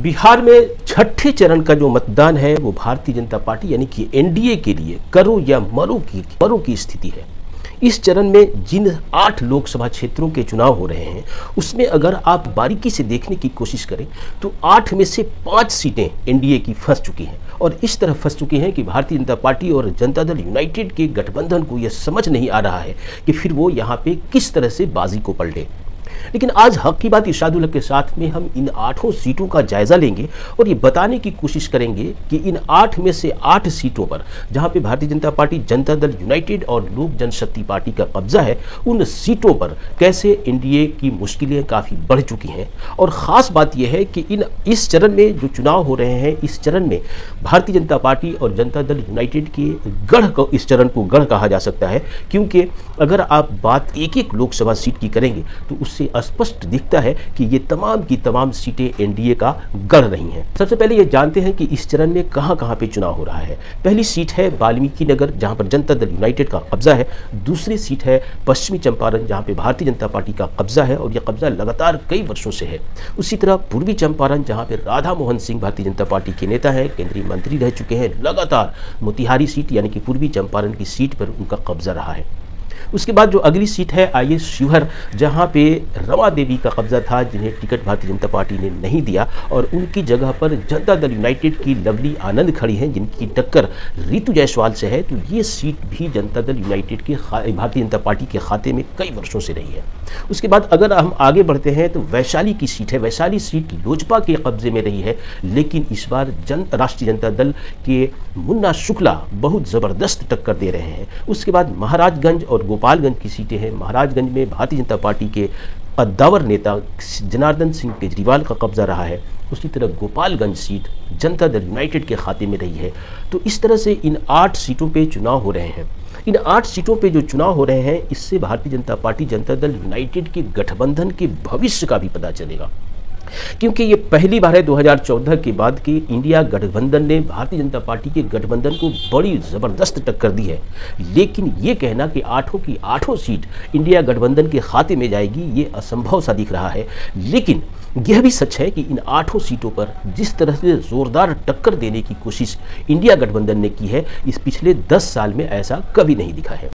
बिहार में छठे चरण का जो मतदान है वो भारतीय जनता पार्टी यानी कि एनडीए के लिए करो या मरो की स्थिति है। इस चरण में जिन 8 लोकसभा क्षेत्रों के चुनाव हो रहे हैं उसमें अगर आप बारीकी से देखने की कोशिश करें तो 8 में से 5 सीटें एनडीए की फंस चुकी हैं और इस तरह फंस चुकी हैं कि भारतीय जनता पार्टी और जनता दल यूनाइटेड के गठबंधन को यह समझ नहीं आ रहा है कि फिर वो यहाँ पे किस तरह से बाजी को पलटे। लेकिन आज हक की बात इरशादुल हक के साथ में हम इन 8 सीटों का जायजा लेंगे और ये बताने की कोशिश करेंगे कि इन 8 में से 8 सीटों पर जहां पे भारतीय जनता पार्टी, जनता दल यूनाइटेड और लोक जनशक्ति पार्टी का कब्जा है, उन सीटों पर कैसे एनडीए की मुश्किलें काफ़ी बढ़ चुकी हैं। और ख़ास बात यह है कि इस चरण में जो चुनाव हो रहे हैं, इस चरण में भारतीय जनता पार्टी और जनता दल यूनाइटेड के गढ़ को, इस चरण को गढ़ कहा जा सकता है, क्योंकि अगर आप बात एक एक लोकसभा सीट की करेंगे तो उससे स्पष्ट दिखता है कि ये तमाम की तमाम सीटें एनडीए का गढ़ रही हैं। सबसे पहले ये जानते हैं कि इस चरण में कहां पे चुनाव हो रहा है। पहली सीट है वाल्मीकि नगर जहां पर जनता दल यूनाइटेड का कब्जा है। दूसरी सीट है पश्चिमी चंपारण जहां पे भारतीय जनता पार्टी का कब्जा है और यह कब्जा लगातार कई वर्षों से है। उसी तरह पूर्वी चंपारण जहां पे राधा मोहन सिंह भारतीय जनता पार्टी के नेता हैं, केंद्रीय मंत्री रह चुके हैं, लगातार मोतिहारी सीट यानी कि पूर्वी चंपारण की सीट पर उनका कब्जा रहा है। उसके बाद जो अगली सीट है आईएस शिवहर जहां पे रमा देवी का कब्जा था, जिन्हें टिकट भारतीय जनता पार्टी ने नहीं दिया और उनकी जगह पर जनता दल यूनाइटेड की लवली आनंद खड़ी हैं जिनकी टक्कर रितु जायसवाल से है। तो ये सीट भी जनता दल यूनाइटेड के भारतीय जनता पार्टी के खाते में कई वर्षों से रही है। उसके बाद अगर हम आगे बढ़ते हैं तो वैशाली की सीट है। वैशाली सीट लोजपा के कब्जे में रही है, लेकिन इस बार राष्ट्रीय जनता दल के मुन्ना शुक्ला बहुत ज़बरदस्त टक्कर दे रहे हैं। उसके बाद महाराजगंज और गोपालगंज की सीटें हैं। महाराजगंज में भारतीय जनता पार्टी के कद्दावर नेता जनार्दन सिंह केजरीवाल का कब्जा रहा है। उसी तरह गोपालगंज सीट जनता दल यूनाइटेड के खाते में रही है। तो इस तरह से इन 8 सीटों पे चुनाव हो रहे हैं। इन 8 सीटों पे जो चुनाव हो रहे हैं इससे भारतीय जनता पार्टी, जनता दल यूनाइटेड के गठबंधन के भविष्य का भी पता चलेगा, क्योंकि ये पहली बार है 2014 के बाद कि इंडिया गठबंधन ने भारतीय जनता पार्टी के गठबंधन को बड़ी ज़बरदस्त टक्कर दी है। लेकिन ये कहना कि 8 की 8 सीट इंडिया गठबंधन के खाते में जाएगी ये असंभव सा दिख रहा है। लेकिन यह भी सच है कि इन 8 सीटों पर जिस तरह से ज़ोरदार टक्कर देने की कोशिश इंडिया गठबंधन ने की है, इस पिछले 10 साल में ऐसा कभी नहीं दिखा है।